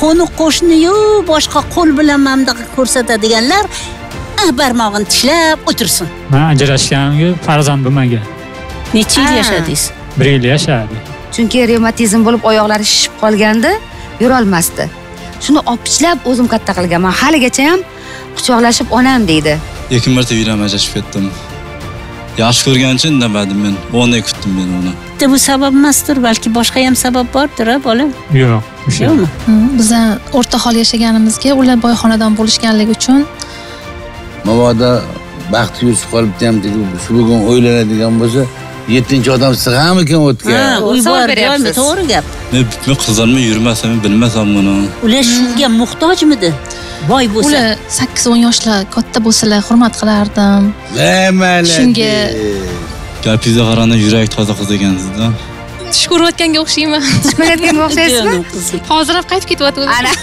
qo'ni qo'shni-yu boshqa qo'l bilan mamda ko'rsatadiganlar barmog'ini tishlab o'tirsin. Men ajrashganimga farzand bo'lmagan. Necha yil yashadingiz? 1 yil yashadim. Chunki revmatizm bo'lib oyoqlari shishib qolganda, yura olmasdi. Shuni opichlab o'zim katta qilganman. Haligacha ham quchoqlashib onam deydi. 2 marta yuram ajrashib ketdim. Yaxshi ko'rgan uchun indamadim men. 10 oy kutdim men uni. Bu sabab emasdir, balki boshqa ham sabab bordir, bolam. Yo'q, o'sha. Yo'qmi? Biz o'rtahol yashaganimizga, ular boyxonadan bo'lishganligi uchun mabodo baxt yurib qolibdi ham dedi, shu bugun o'ylanadigan bo'lsa, 7-odam sig'amikan o'tgan. Uy bor, joymi, to'g'ri gap. Men qizlarni yurmasam, bilmasam buni. Ular shunga muhtojmidi? Boy bo'lsa. Ular 8-10 yoshlar katta bo'lsalar hurmat qilardim. Mayli. Shunga gapingizga qaraganda yurak toza qiz ekansizda. tush ko'rayotganga o'xshayman. Tush ko'rayotganga o'xshaysizmi? Hozir ham qaytib ketyapti. Ana.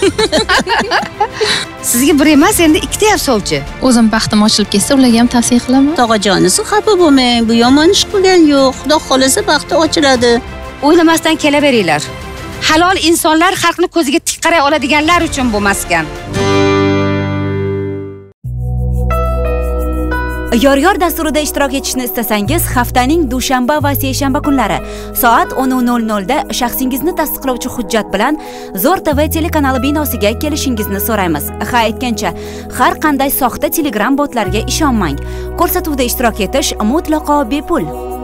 Sizga bir emas, endi 2 ta ham sovchi. O'zim baxtim ochilib ketsa, ularga ham tavsiya qilaman. Tog'ajonisi xafa bo'lmang, bu yomon ish qilgan yo'q. Xudo xolasa baxti ochiladi. O'ylamasdan kelaveringlar. Halol insonlar xalqni ko'ziga tik qaray oladiganlar uchun bo'lmaskan. Yor dasturida ishtirok etishni istasangiz, haftaning dushanba va seshanba kunlari soat 10:00 da shaxsingizni tasdiqlovchi hujjat bilan Zo'r TV telekanali binosiga kelishingizni so'raymiz. Ha aytgancha, har qanday soxta Telegram botlarga ishonmang. Ko'rsatuvda ishtirok etish mutlaqo bepul.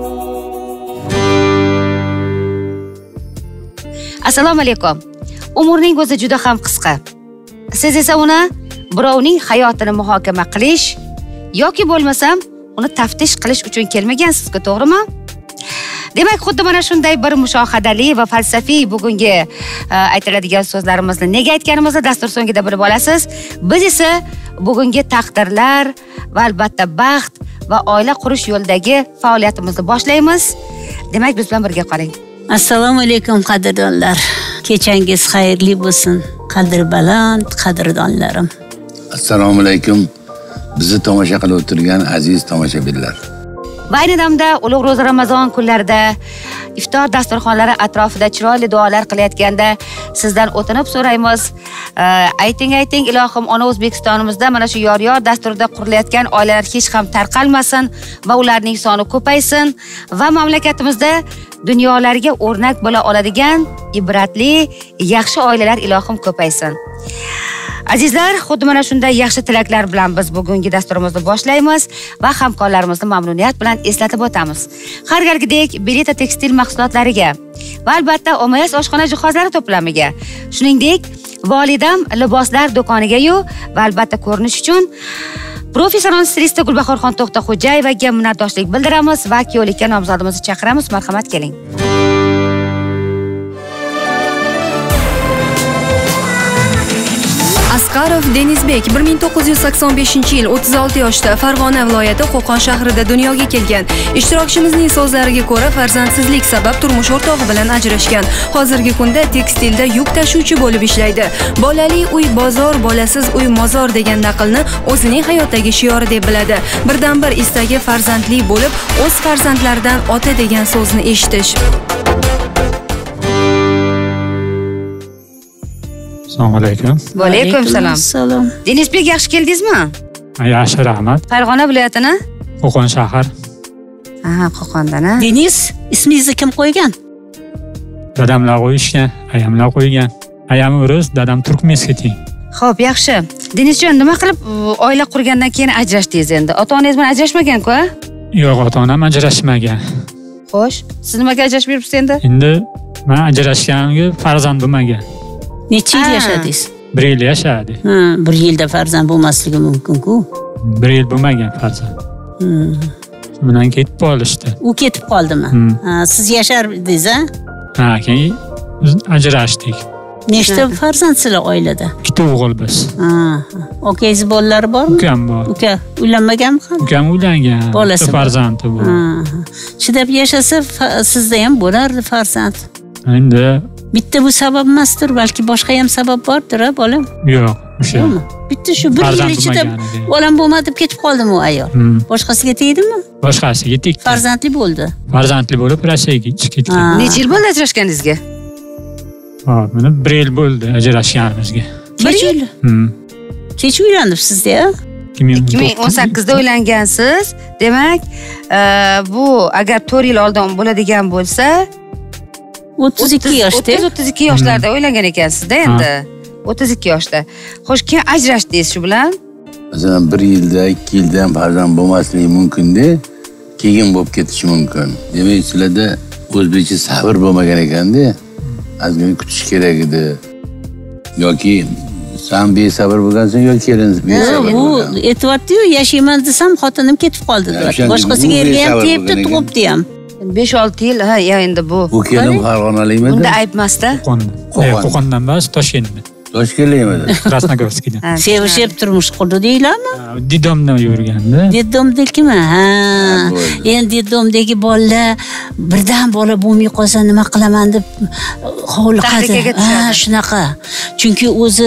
Assalomu alaykum. Umrning o'zi juda ham qisqa. Siz esa uni birovning hayotini muhokama qilish yoki bo'lmasam uni taftish qilish uchun kelmagansiz-ku, to'g'rimi? Demak, xuddi mana shunday bir mushohadali va falsafiy bugungi aytiladigan so'zlarimizni nega aytganimizni dastur so'ngida bilib olasiz. Biz esa bugungi taqdirlar va albatta baxt va oila qurish yo'lidagi faoliyatimizni boshlaymiz. Demak, biz bilan birga qoling. Assalomu alaykum qadrdonlar. Kechangiz xayrli bo'lsin. Qadrbaland qadrdonlarim. Assalomu alaykum. Bizni tomosha qilib o'tirgan aziz tomoshabinlar. Va ayni damda ulug' ro'za Ramazon kunlarida iftor dasturxonlari atrofida chiroyli duolar qilayotganda sizdan o'tinib so'raymiz. Ayting ilohim, ona O'zbekistonimizda mana shu yor dasturida qurilayotgan oilalar hech ham tarqalmasin va ularning soni ko'paysin va mamlakatimizda dunyolarga o'rnak bo'la oladigan ibratli, yaxshi oilalar ilohim ko'paysin. Azizlar, xuddi mana shunday yaxshi tilaklar bilan biz bugungi dasturimizni boshlaymiz va hamkorlarimizni mamnuniyat bilan eslatib o'tamiz. Har galgidek Belita tekstil mahsulotlariga va albatta OMS oshxona jihozlari to'plamiga, shuningdek Volidam liboslar do'koniga-yu va albatta ko'rinish uchun professional stilist Gulbahorxon To'xtaxo'jayevaga minnatdorchilik bildiramiz va kuyovlikka nomzodimizni chaqiramiz. Marhamat keling. Asqarov Denizbek 1985-yil 36 yoshda Farg'ona viloyati Qo'qon shahrida dunyoga kelgan. Ishtirokchimizning so'zlariga ko'ra, farzandsizlik sabab turmush o'rtog'i bilan ajrashgan. Hozirgi kunda tekstilda yuk tashuvchi bo'lib ishlaydi. Bolali uy bozor, bolasiz uy mozor degan naqlni o'zining hayotdagi shiori deb biladi. Birdan-bir istagi farzandli bo'lib, o'z farzandlaridan ota degan so'zni eshitish. Assalomu alaykum. Va alaykum salom. Denizbek, yaxshi keldingizmi? Yaxshi, rahmat. Farg'ona viloyatini? Qo'qon shahar. Aha, Qo'qondan. Deniz, ismingizni kim qo'ygan? Dadamlar qo'yishgan, ayamlar qo'ygan. Ayam o'ris, dadam turkmenskiy teng. Xo'p, yaxshi. Denizjon, nima qilib oila qurgandan keyin ajrashdingiz endi? Ota-onangiz bilan ajrashmagan-ku, a? Yo'q, ota-onam ajrashmagan. Xo'sh, siz nimaga ajrashib yuribsiz endi? Endi men ajrashganimga farzand bo'lmagan. Necha yil yashadingiz? 1 yil yashadim. 1 yilda farzand bo'lmasligi mumkin-ku. 1 yil bo'lmagan farzand. Bundan ketib qolishdi. U ketib qoldimi? Siz yashardingiz, a? Ha, keyin ajrashdik. Nechta farzandsizlar oilada? 2 o'g'il biz. Okangiz bolalari bormi? Ukam bor. Uka uylanmaganmi hali? Ukam uylangan. Bolasi farzandi bor. Chidab yashasa sizda ham bo'lardi farzand. Endi bitta bu sabab emasdir, balki boshqa ham sabab bordir, bolam. Yo'q, o'sha. Bitta shu 1 yil ichida bolam bo'lmadi deb ketib qoldimi u ayol? Boshqasiga tegdimi? Boshqasiga tegdi. Farzandli bo'ldi. Farzandli bo'lib Rossiyaga ketgan. Necha yil bo'ldi ajrashganingizga? Hop, mana 1 yil bo'ldi ajrashganimizga. Kech uylanibsiz-da? 2018 da uylangansiz. Demak, bu agar 4 yil oldin bo'ladigan bo'lsa, 32 yoshda. 32 yoshlarda uylangan ekansizda endi. 32 yoshda. Xo'sh, keyin ajrashdingiz shu bilan? Masalan 1 yilda, 2 yilda ham farzand bo'lmasligi mumkin-da, keyin bo'lib ketishi mumkin. Demak, sizlarda o'zbekcha sabr bo'lmagan ekanda, ozgina kutish kerak edi. Yoki sen besabr bo'lgansan yoki kelin besabr Bu bo'lgan. aytibdi-yu, yashayman desam xotinim ketib qoldi deb. Boshqasiga ergayam tepdi, tug'ibdi ham. 5-6 yil, ha, endi bu. Bu kelin Farg'onalikmi? Unda aytmasda. Qo'qondan emas, Toshkentdan. Toshkentlikmi? Krasnogorskdan. Sevishib turmush qurdi deylarmi? Didomdan yurganda. Didomdekimi? Ha. Endi didomdagi bolalar birdan bola bo'lmay qolsa nima qilaman deb hovliqadi. Ha, shunaqa. Chunki o'zi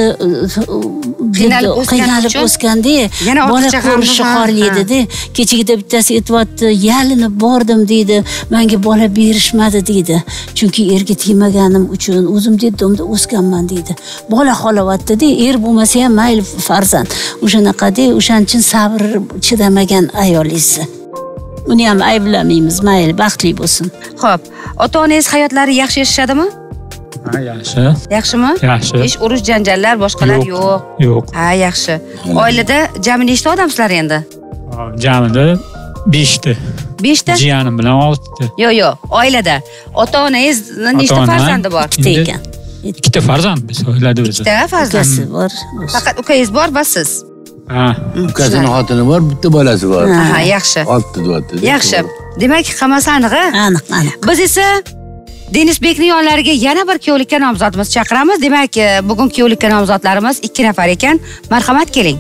qiynalib o'sganda bola ko'rishi xorlaydi-da. Kechagida bittasi aytibdi, yalinib bordim deydi, menga bola berishmadi deydi. Chunki erga tegmaganim uchun o'zim didomda o'sganman deydi. Bola xohlavatdi-da, er bo'lmasa ham mayli farzand. O'shanaqa-da, o'shaning uchun sabr chidamagan ayolingiz. Uni ham ayblamaymiz, mayli, baxtli bo'lsin. Xo'p, ota-onangiz hayotlari yaxshi yashashadimi? Ha, yaxshi. Yaxshimi? Yaxshi. Hech urush janjallar boshqalar yo'q. Yo'q. Ha, yaxshi. Oilada jami nechta odamsizlar endi? Jamida 5 ta. 5 ta? Jiyanim bilan 6 ta. Yo'q, oilada ota-onangiz nechta farzandi bor? 2 ta ekan. 2 ta farzand biz oilada o'zi. 2 ta farzand bor. Faqat ukangiz bor va siz. Ha. Ukasining xotini bor, bitta bolasi bor. Aha, yaxshi. 6 ta deyapti. Yaxshi. Demak, hammasi aniq-a? Aniq. Biz esa Denisbekning yonlariga yana bir kuyovlikka nomzodimiz chaqiramiz. Demak, bugun kuyovlikka nomzodlarimiz 2 nafar ekan. Marhamat, keling.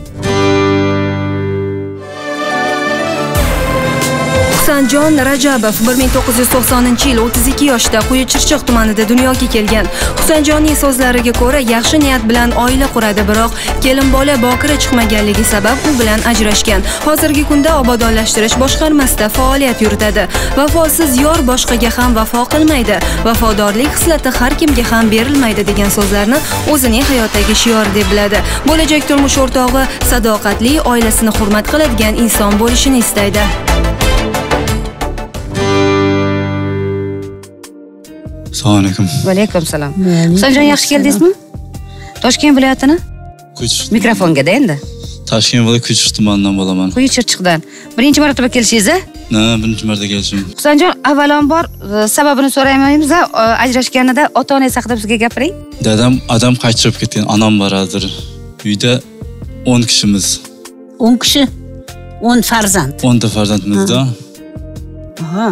Husanjon Rajabov 1990-yil 32 yoshda Quyi-Chirchiq tumanida dunyoga kelgan. Husanjonning so'zlariga ko'ra, yaxshi niyat bilan oila quradi, biroq kelin bola bokira chiqmaganligi sabab u bilan ajrashgan. Hozirgi kunda obodonlashtirish boshqarmasida faoliyat yuritadi. Vafosiz yor boshqaga ham vafo qilmaydi. Vafodorlik xislati har kimga ham berilmaydi degan so'zlarni o'zining hayotdagi shior deb biladi. Bo'lajak turmush o'rtog'i sadoqatli, oilasini hurmat qiladigan inson bo'lishini istaydi. Assalomu alaykum. Va alaykum salom. Husanjon, yaxshi keldingizmi? Toshkent viloyatini? Mikrofonga-da endi. Toshkent viloyati Quyi-Chirchiq tumanidan bo'laman. Quyi-Chirchiqdan. Birinchi marotaba kelishingiz? Na, birinchi marta kelishim. Husanjon, avvalambor sababini so'raymiz, ajrashganida ota-onangiz haqida bizga gapiring. Dadam adam qaytirib ketgan, anam bor hozir. Uyda 10 kishimiz. 10 kishi, 10 farzand. 10 ta farzandimizda. Aha.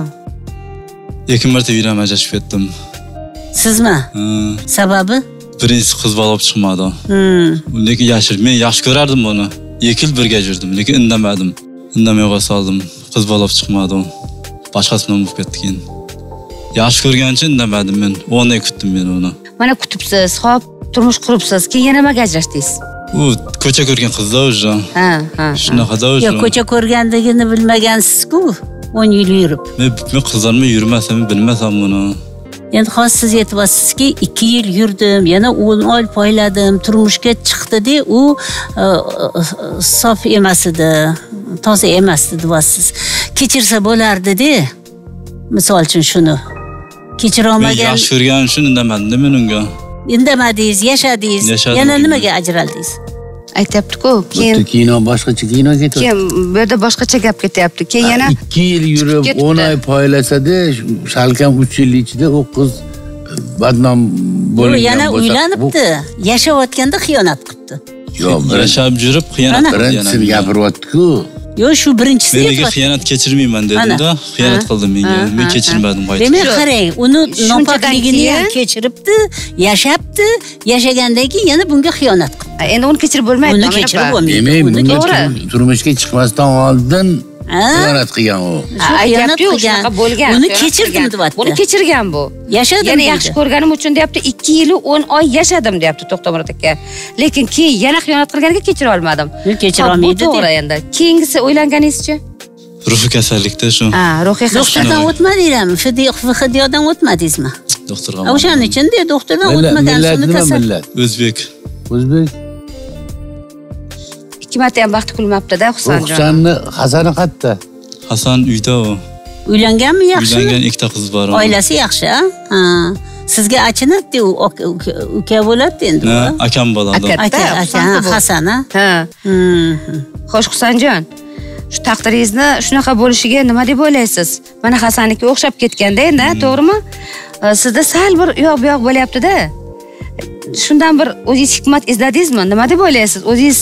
2 marta uylanib ajrashib ketdim. Sizmi? Sababi? Birinchisi qiz bola olib chiqmadi. Lekin men yaxshi ko'rardim buni. 2 yil birga yurdim, lekin indamadim. Indamay qoldim. Qiz bola olib chiqmadi. Boshqasi bilan bo'lib ketdi keyin. Yaxshi ko'rganim uchun indamadim men. 10 oy kutdim men uni. Mana kutibsiz, xo'p, turmush quribsiz. Keyin yana nimaga ajrashdingiz? U ko'cha ko'rgan qizda o'zi. Ha. Shunaqada o'zi. Yo'q, ko'cha ko'rganligini bilmagansiz-ku. 10 yil yurib. Men qizlarni yurmasam, bilmasam buni. Endi hozir siz aytyapsizki, 2 yil yurdim, yana 10 oy poyladim, turmushga chiqdi-da, u sof emas edi, toza emas edi deyapsiz. Kechirsa bo'lardi-da. Misol uchun shuni. Kechira olmagan. Men yaxshi ko'rganim uchun indamadim men unga. Indamadingiz, yashadingiz. Yana nimaga ajraldingiz? Aytayapti-ku, keyin kino boshqacha kino ketyapti. Keyin bu yerda boshqacha gap ketyapti. Keyin yana 2 yil yurib 10 oy poylasada, salkam 3 yil ichida u qiz badnom bo'lgan bo'lsa, yana uylanibdi. Yashayotganda xiyonat qilibdi. Yo'q, yashab yurib xiyonat qildi. Birinchisini gapiryapti-ku. Yo'q, shu birinchisi edi. Men xiyonat kechirmayman dedim-da, xiyonat qildim menga. Men kechirmadim qayta. Demak, qarang, uni nopokligini ham kechiribdi, yashabdi, yashagandan keyin yana bunga xiyonat qildi. Endi uni kechirib bo'lmaydi. Uni kechirib bo'lmaydi. Demak, bunga turmushga chiqmasdan oldin xiyonat qilgan u. Aytayapti-ku, shunaqa bo'lgan. Uni kechirdim deyapti. Uni kechirgan bu. Yashadim. Yana yaxshi ko'rganim uchun deyapti, 2 yil 10 oy yashadim deyapti To'xtamurod aka. Lekin keyin yana xiyonat qilganiga kechira olmadim. Kechira olmaydi. To'g'ri endi. Keyingisi o'ylanganingizchi? Ruhiy kasallikda shu. Ha, ruhiy kasallik. Doktordan o'tmadingizmi? Fidiyodan o'tmadingizmi? doktorga. O'shaning uchun de doktordan o'tmagan soni kasal. O'zbek. O'zbek. 2 marta ham baxti kulmabdi-da Husanjon. Hasani qayerda? Hasan uyda u. Uylanganmi, yaxshi? Uylangan, ikkita qiz bor. Oilasi yaxshi, ha? Sizga achinadi, u uka bo'ladi endi. Ha, akam bo'ladi. Aka, Hasan, ha? Xo'sh, Husanjon. Shu taqdiringizni shunaqa bo'lishiga nima deb o'ylaysiz? Mana Hasannikiga o'xshab ketganda endi, to'g'rimi? Sizda sal bir uyoq bu yoq bo'lyapti-da. Shundan bir o'zingiz hikmat izladingizmi? Nima deb o'ylaysiz? O'zingiz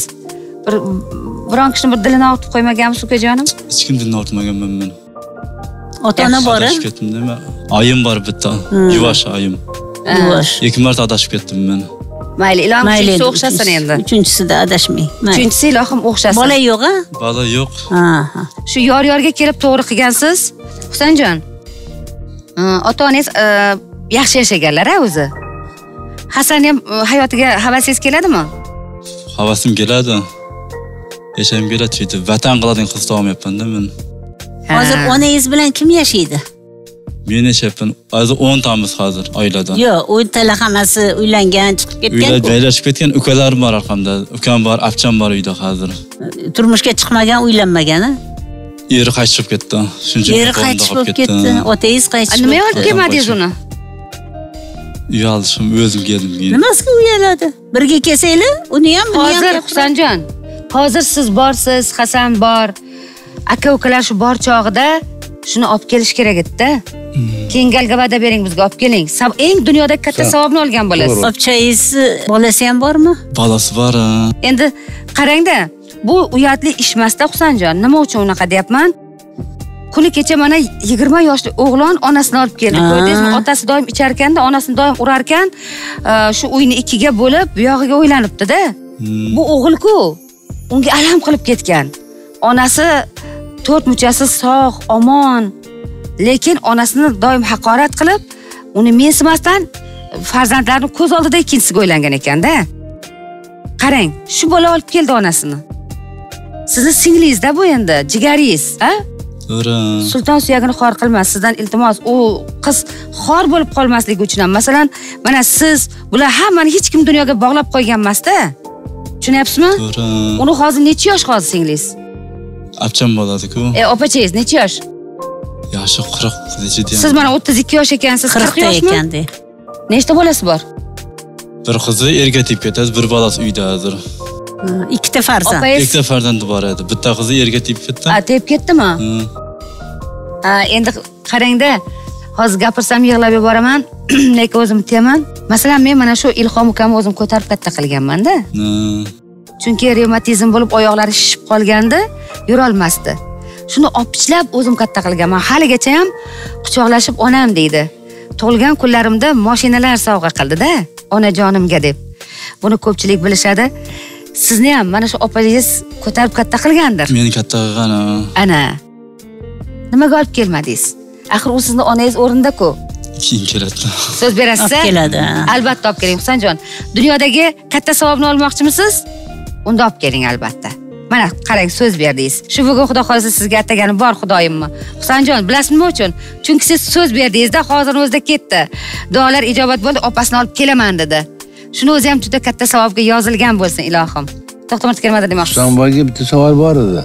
biron kishini bir dilini og'ritib qo'ymaganmisiz, ukajonim? Hech kim dilini og'ritmaganman men. Ota-ona bor-a? Oyim bor bitta. Yuvosh oyim. Yuvosh. 2 marta adashib ketdim men. Mayli, ilohim uchinchisi o'xshasin endi. Uchinchisida adashmang. Uchinchisi ilohim o'xshasin. Bola yo'q-a? Bola yo'q. Shu yor-yorga kelib to'g'ri qilgansiz. Husanjon. Ota-onangiz yaxshi yashaganlar-a o'zi. Hasan ham hayotiga havasingiz keladimi? Havasim keladi. Yashayim keladi, chunki vatan qiladigan qiz topmayapman-da men. Hozir onangiz bilan kim yashaydi? Men yashayapman. Hozir 10 tamiz hozir oilada. Yo'q, 10 talar hammasi uylangan, chiqib ketgan. Uylar joylashib ketgan, ukalarim bor orqamda. Ukam bor, apcham bor uyda hozir. Turmushga chiqmagan, uylanmagan-a? Eri qaytib ketdi. Shuncha eri qaytib ketdi. Otangiz qaytib ketdi. Nima olib kelmadingiz uni? Uyalishim, o'zim keldim. Nimasiga uyaladi? Birga kelsanglar, uni ham, hozir Husanjon, hozir siz borsiz, Hasan bor. Aka-ukalar shu bor chog'ida shuni olib kelish kerak edi-da. Keyin galgavada bering, bizga olib keling. Eng dunyoda katta savobni olgan bo'lasiz. Opchangiz bolasi ham bormi? Bolasi bor. Endi qarang-da, bu uyatli ish emas-da Husanjon. Nima uchun unaqa deyapman? Kuni kecha mana 20 yoshli o'g'lon onasini olib keldi. Ko'rdingizmi? Otasi doim ichar ekanda, onasini doim urar ekan, shu uyni ikkiga bo'lib, bu yog'iga o'ylanibdi-da. Bu o'g'il-ku, unga alam qilib ketgan. Onasi 4 muchasi sog', omon. Lekin onasini doim haqorat qilib, uni mensimasdan farzandlarini ko'z oldida ikkinchisiga o'ylangan ekanda. Qarang, shu bola olib keldi onasini. Sizni singlingiz-da bu endi, jigaringiz, ha? To'g'ri. Sulton suyagini xor qilmas, sizdan iltimos, u qiz xor bo'lib qolmasligi uchun ham. Masalan, mana siz bular hammani hech kim dunyoga bog'lab qo'ygan emas-da. Tushunyapsizmi? To'g'ri. Uni hozir necha yosh hozir singlingiz? Apcham bo'ladi-ku. Opachangiz necha yosh? Yoshi 40 deydi. Siz mana 32 yosh ekansiz, 40 yoshmi? ekanda. Nechta bolasi bor? Bir qizi erga tegib ketadi, bir bolasi uyda hozir. Ikkita farzand. Ikkita farzandi bor edi. Bitta qizi erga tegib ketdi. Tegib ketdimi? Endi qarang-da, hozir gapirsam yig'lab yuboraman, lekin o'zim tiyman. Masalan, men mana shu Ilhom ukamni o'zim ko'tarib katta qilganman-da. Chunki revmatizm bo'lib oyoqlari shishib qolgandi, yura olmasdi. Shuni opichlab o'zim katta qilganman. Haligacha ham quchoqlashib onam deydi. Tug'ilgan kunlarimda mashinalar sovg'a qildi-da, onajonimga deb. Buni ko'pchilik bilishadi. Sizni ham mana shu opangiz ko'tarib katta qilgandir. Meni katta qilgan. Ana. Nimaga olib kelmadingiz? Axir u sizni onangiz o'rinda-ku. Keyin keladi. So'z berasiz? Olib keladi. Albatta olib keling, Husanjon. Dunyodagi katta savobni olmoqchimisiz? Unda olib keling albatta. Mana qarang, so'z berdingiz. Shu bugun Xudo xolisa sizga ataganim bor Xudoyimmi? Husanjon, bilasizmi nima uchun? Chunki siz so'z berdingiz-da, hozir o'zida ketdi. Duolar ijobat bo'ldi, opasini olib kelaman dedi. Shuni o'zi ham juda katta savobga yozilgan bo'lsin, ilohim. To'xtamat kelmadi demoqchisiz. Husanboyga bitta savol bor edi.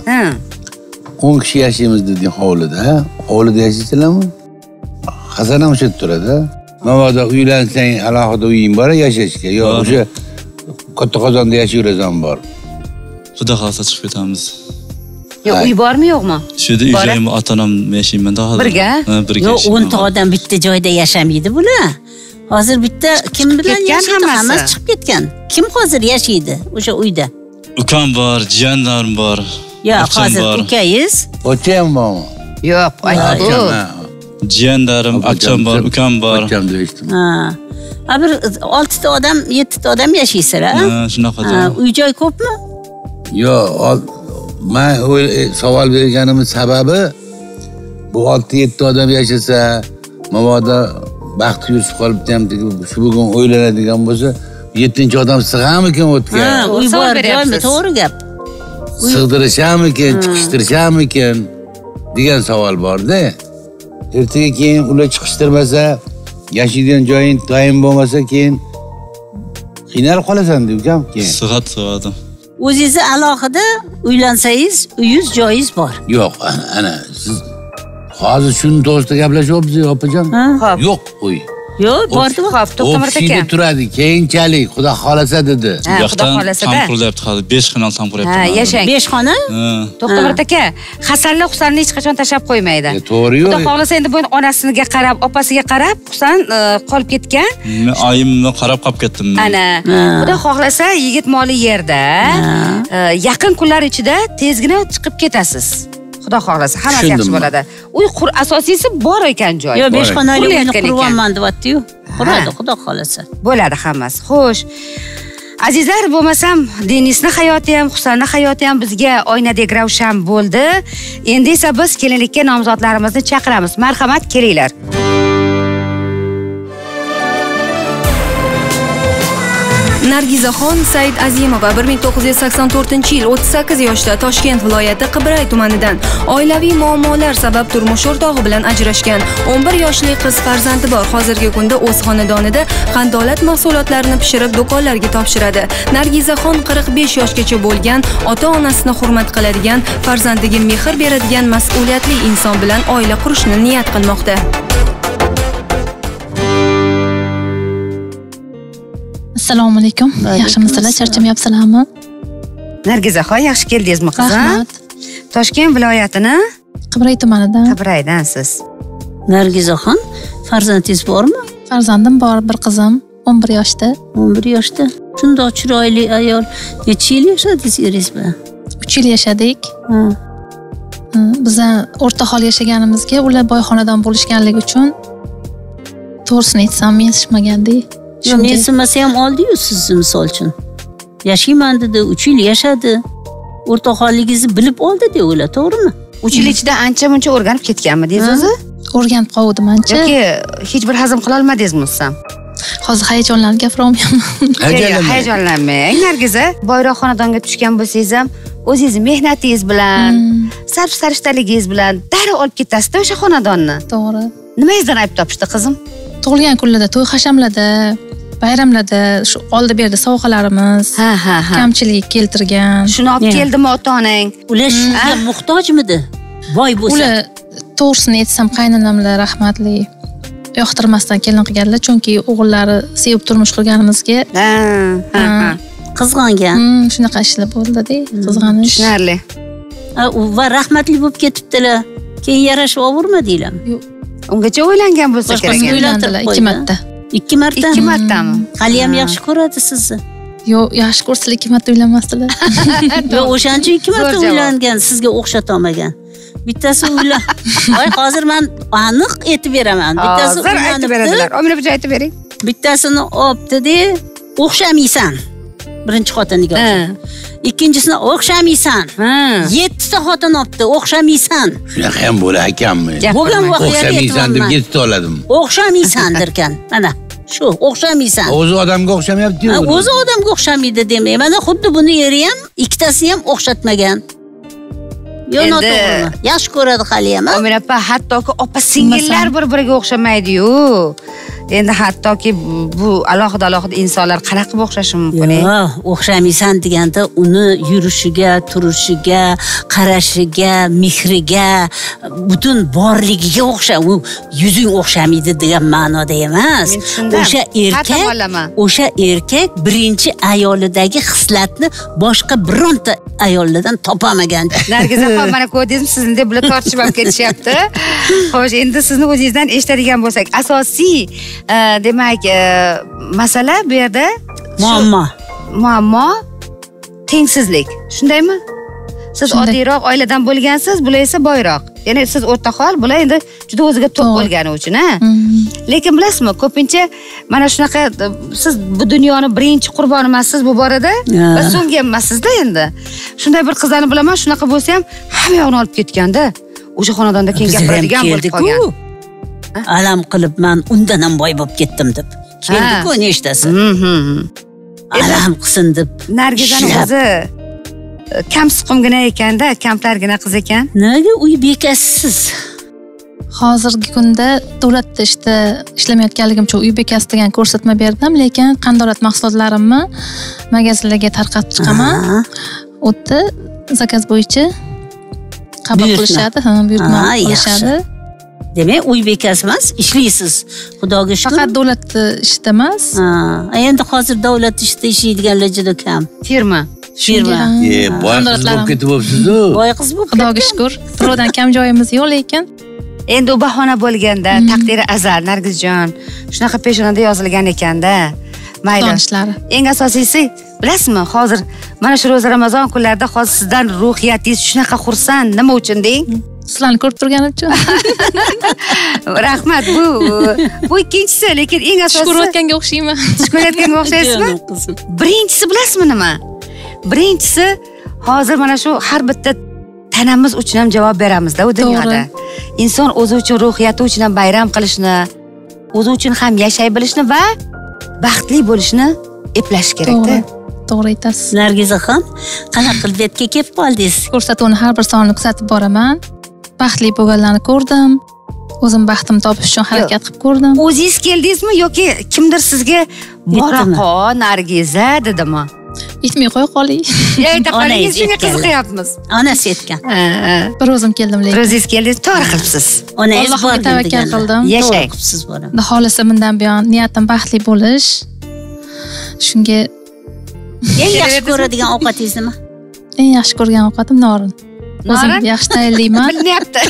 10 kishi yashaymiz dedi hovlida. Hovlida yashaysilarmi? Hasan ham o'sha turadi. Mabodo uylansang, alohida uying bor yashashga. Yo'q, o'sha katta qozonda yashayverazan bor. Xudo xolisa chiqib ketamiz. Yo'q, uy bormi, yo'qmi? Shu yerda uyim, ota-onam yashayman-da hozir. Birga? Birga. Yo'q, 10 ta odam bitta joyda yashamaydi bular. Hozir bitta kim bilan yashaydi? Hammasi chiqib ketgan. Kim hozir yashaydi o'sha uyda? Ukam bor, jiyanlarim bor. Yo'q, hozir ukangiz. Ocham bormi? Yo'q, aytdi. Jiyanlarim, acham bor, ukam bor. Ocham deyishdim. Ha, bir 6 ta odam, 7 ta odam yashaysizlar, ha? Shunaqa. Uy joy ko'pmi? Yo'q, men savol berganimiz sababi bu 6-7 odam yashasa, mabodo baxt yurib qolibdi ham shu bugun o'ylanadigan bo'lsa, 7-odam sig'amikan o'tgan? Ha, uy bor, joymi? To'g'ri gap. Sig'dirishamikan, chiqishtirishamikan degan savol bor-da. Ertaga keyin ular chiqishtirmasa, yashaydigan joying tayin bo'lmasa keyin qiynalib qolasan-da ukam keyin. Sig'adi. O'zingizni alohida uylansangiz, uyingiz joyingiz bor. Yo'q, ana siz hozir shuni to'g'risida gaplashyapmiz, opajon. Yo'q, uy. Yo'q, bordi-mi? Xo'p, to'xtamirda Ofisida aka. turadi, keyinchalik xudo xolasa dedi. Xudo xolasa-da. Tam qurilyapti hozir 5 xonali tam quryapti. Ha, yashang. 5 xona? To'xtamirda aka, Hasanlar Husanni hech qachon tashlab qo'ymaydi. To'g'ri-ku. Xudo xolasa endi bu onasiga qarab, opasiga qarab, Husan qolib ketgan. Men oyimni qarab qolib ketdim. Ana, xudo xohlasa yigit moli yerda, yaqin kunlar ichida tezgina chiqib ketasiz. Xudo xohlasa, hammasi yaxshi bo'ladi. Uy asosiysi bor ekan joy. Yo'q, 5 xonali uyni quribman deyapti-yu. Quradi, xudo xohlasa. Bo'ladi hammasi. Xo'sh. Azizlar, bo'lmasam, Denisning hayoti ham, Husanning hayoti ham bizga oynadek ravshan bo'ldi. Endi esa biz kelinlikka nomzodlarimizni chaqiramiz. Marhamat, kelinglar. Nargizaxon Said Azimova 1984-yil 38 yoshda Toshkent viloyati Qibray tumanidan oilaviy muammolar sabab turmush o'rtog'i bilan ajrashgan. 11 yoshli qiz farzandi bor. Hozirgi kunda o'z xonadonida qandolat mahsulotlarini pishirib do'konlarga topshiradi. Nargizaxon 45 yoshgacha bo'lgan, ota-onasini hurmat qiladigan, farzandiga mehr beradigan mas'uliyatli inson bilan oila qurishni niyat qilmoqda. Assalomu alaykum. Yaxshimisizlar? Charchamayapsizlarmi? Nargizaxon, yaxshi keldingizmi qizim? Rahmat. Toshkent viloyatini Qibray tumanidan. Qibraydan siz. Nargizaxon, farzandingiz bormi? Farzandim bor, bir qizim, 11 yoshda. 11 yoshda. Shundoq chiroyli ayol. Necha yil yashadingiz eringiz bilan? 3 yil yashadik. Biz o'rtahol yashaganimizga ular boyxonadan bo'lishganligi uchun to'g'risini aytsam, mensimagandek. Mensimasa ham oldi-yu sizni misol uchun. Yashayman dedi, 3 yil yashadi. O'rtoqligingizni bilib oldi-da ular, to'g'rimi? 3 yil ichida ancha-muncha o'rganib ketganmi deysiz o'zi? O'rganib qoldim ancha. Yoki hech bir hazm qila olmadingizmi sizam? Hozir hayajonlanib gapira olmayman. Hayajonlanmang. Nargiza, boyroq xonadonga tushgan bo'lsangiz ham, o'zingiz mehnatingiz bilan, sarf-sarishtaligingiz bilan darrov olib ketasiz-da o'sha xonadonni. To'g'ri. Nimangizdan ayb topishdi qizim? Tug'ilgan kunlarda, to'y hashamlarda, bayramlarda shu oldi-berdi sovg'alarimiz kamchilik keltirgan. Shuni olib keldimi ota-onang? Ular shunga muhtojmidi? Boy bo'lsa. Ular to'g'risini aytsam, qaynonamlar rahmatli yoqtirmasdan kelin qilganlar, chunki o'g'illari sevib turmush qurganimizga qizg'angan. Shunaqa ishlar bo'ldi-da, qizg'anish. Tushunarli. Va rahmatli bo'lib ketibdilar. Keyin yarashib olurmadinglarmi? Yo'q. Ungacha o'ylangan bo'lsa kerak. Uylandilar 2 marta. 2 marta? 2 martami? Hali ham yaxshi ko'radi sizni. Yo'q, yaxshi ko'rsalar 2 marta uylanmasdilar. Yo'q, o'shancha 2 marta uylangan, sizga o'xshata olmagan. Bittasi uylan. Voy, hozir men aniq aytib beraman. Bittasi aytib beradilar. Omina aytib bering. Bittasini olibdi-da, o'xshamaysan. Birinchi xotiniga. Ikkinchisini o'xshamaysan. 7 ta xotin olibdi, o'xshamaysan. Shunaqa ham bo'lar ekanmi? Bo'lgan voqeani o'xshamaysan deb 7 ta oladim. O'xshamaysan derkan. Mana shu o'xshamaysan. O'zi odamga o'xshamayapti-yu. O'zi odamga o'xshamaydi demayman. Mana xuddi buni eri ham ikkitasini ham o'xshatmagan. Yo'q, noto'g'rimi? Yaxshi ko'radi hali ham. Omina opa, hattoki opa-singillar bir-biriga o'xshamaydi-yu. Endi hattoki bu alohida insonlar qanaqa qilib o'xshashi mumkin? Yo'q, o'xshamaysan deganda uni yurishiga, turishiga, qarashiga, mehriga, butun borligiga u yuzing o'xshamaydi degan ma'noda emas. O'sha erkak birinchi ayolidagi xislatni boshqa bironta ayollardan topamagan. Nargizaxon, mana ko'rdingizmi, sizni deb bular tortishib ham ketishyapti. Xo'sh, endi sizni o'zingizdan eshitadigan bo'lsak, asosiy demak, masala bu yerda muammo tengsizlik. Shundaymi? Siz oddiyroq oiladan bo'lgansiz, bular esa boyroq. Ya'ni siz o'rtahol, bular endi juda o'ziga to'q bo'lgani uchun, Lekin bilasizmi, ko'pincha mana shunaqa siz bu dunyoning birinchi qurboni emassiz bu borada va so'nggi emassizda endi. Shunday bir qizlarni bilaman, shunaqa bo'lsa ham hamma yo'qni olib ketganda, o'sha xonadonda keyin gapiradigan bo'lib qolgan. Alam qilib men undan ham boy bo'lib ketdim deb. Keldi-ku nechtasi. Alam qilsin deb. Nargizaning o'zi kam siqimgina ekanda, kamtargina qiz ekan. Nimaga uy bekasiz? hozirgi kunda davlatda ishlamayotganligim uchun uy bekasi degan ko'rsatma berdim, lekin qandolat mahsulotlarimni magazinlarga tarqatib chiqaman. U yerda zakaz bo'yicha qabul qilishadi, buyurtma qilishadi. Demak, uy bekasi emas, ishlaysiz. Xudoga shukr. Faqat davlat ishida emas. Endi hozir davlat ishida ishlaydiganlar juda kam. Firma. Boy qiz bo'lib ketib bo'libsiz-ku. Boy qiz bo'lib. Xudoga shukr. Birovdan kam joyimiz yo'q, lekin Endi u bahona bo'lganda, taqdiri azal, Nargizjon, shunaqa peshonada yozilgan ekanda. Mayli. Donishlari. Eng asosiysi, bilasizmi, hozir mana shu ro'za Ramazon kunlarida hozir sizdan ruhiyatingiz shunaqa xursand, nima uchun deng? Sizlarni ko'rib turganim uchun. Rahmat, bu ikkinchisi, lekin eng asosiysi ko'rayotganga o'xshayman. Ko'rayotganga o'xshaysizmi? Birinchisi bilasizmi nima? Birinchisi, hozir mana shu har bitta tanamiz uchun ham javob beramiz-da u dunyoda. Inson o'zi uchun ruhiyati uchun ham bayram qilishni, o'zi uchun ham yashay bilishni va baxtli bo'lishni eplash kerak-da. To'g'ri aytasiz. Nargizaxon, qanaqa qilib betga kelib qoldingiz? Ko'rsatuvni har bir sonini kuzatib boraman. Baxtli bo'lganlarni ko'rdim. O'zim baxtimni topish uchun harakat qilib ko'rdim. O'zingiz keldingizmi yoki kimdir sizga bora qol Nargiza dedimi? Aytmay qo'ya qoling. Ayta qolingiz, shunga qiziqyapmiz. Onasi aytgan. Bir o'zim keldim lekin. O'zingiz keldingiz, to'g'ri qilibsiz. Onangiz bor tavakkal qildim. Yashay. Qilibsiz bora. Xohlasa bundan buyon niyatim baxtli bo'lish. Shunga eng yaxshi ko'radigan ovqatingiz nima? Eng yaxshi ko'rgan ovqatim norin. O'zim yaxshi tayyorlayman. Bilinyapti.